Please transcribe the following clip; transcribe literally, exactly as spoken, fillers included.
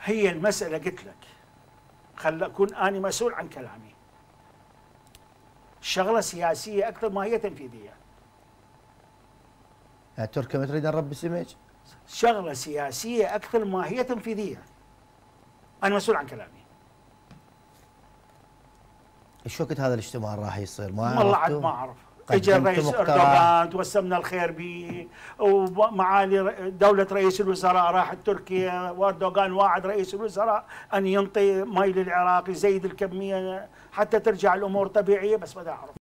هي المسألة قلت لك، خل أكون أنا مسؤول عن كلامي. الشغلة سياسية أكثر ما هي تنفيذية. يعني تركيا ما تريد نربي سمج؟ شغلة سياسية أكثر ما هي تنفيذية. أنا مسؤول عن كلامي. ايش وقت هذا الاجتماع راح يصير؟ ما والله عاد ما أعرف. اجى الرئيس اردوغان توسمنا الخير به، ومعالي دولة رئيس الوزراء راح تركيا، واردوغان واعد رئيس الوزراء أن ينطي مي للعراق يزيد الكمية حتى ترجع الأمور طبيعية، بس ما أعرف.